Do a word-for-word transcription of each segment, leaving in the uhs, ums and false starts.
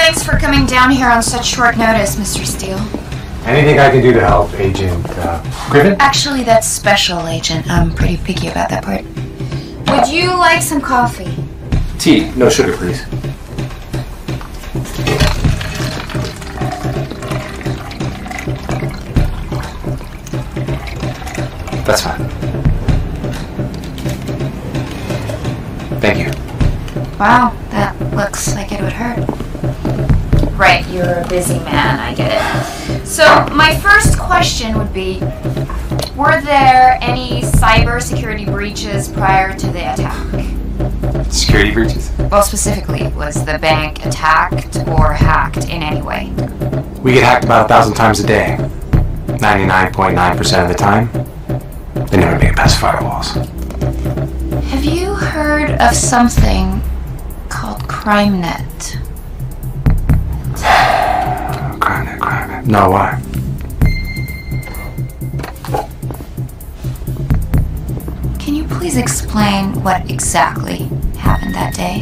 Thanks for coming down here on such short notice, Mister Steele. Anything I can do to help, Agent uh, Griffin? Actually, that's Special Agent. I'm pretty picky about that part. Would you like some coffee? Tea, no sugar, please. That's fine. Thank you. Wow, that looks like it would hurt. Right, you're a busy man, I get it. So, my first question would be, were there any cybersecurity breaches prior to the attack? Security breaches? Well, specifically, was the bank attacked or hacked in any way? We get hacked about a thousand times a day. ninety-nine point nine percent of the time, they never make it past firewalls. Have you heard of something called CrimeNet? CrimeNet, CrimeNet. No, why? Can you please explain what exactly happened that day?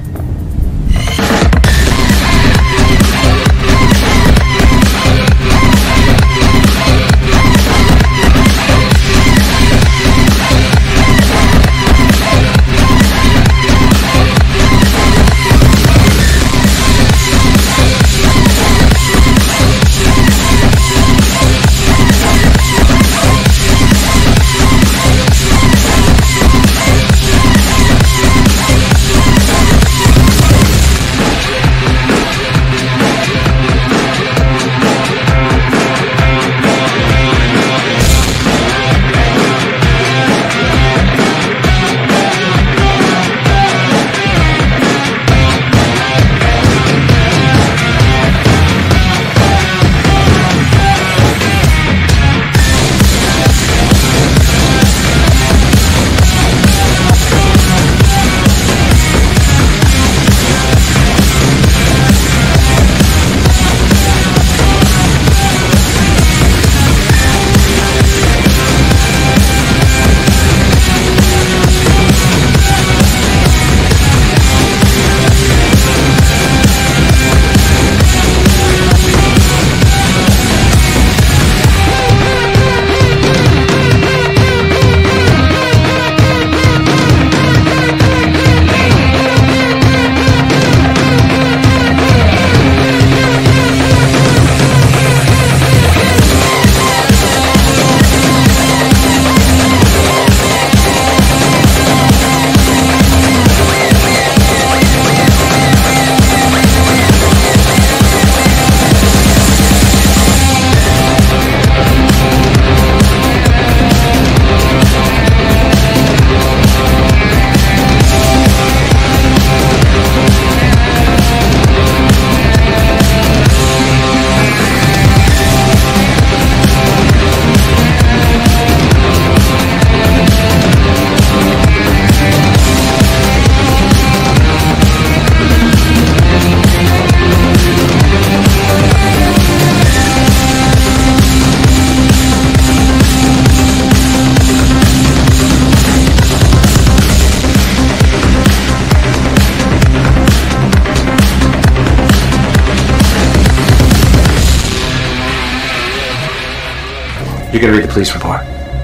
You're gonna read the police report.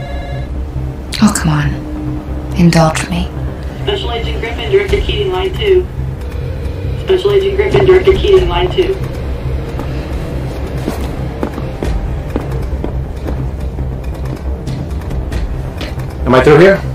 Oh, come on. Indulge me. Special Agent Griffin, Director Keating, line two. Special Agent Griffin, Director Keating, line two. Am I through here?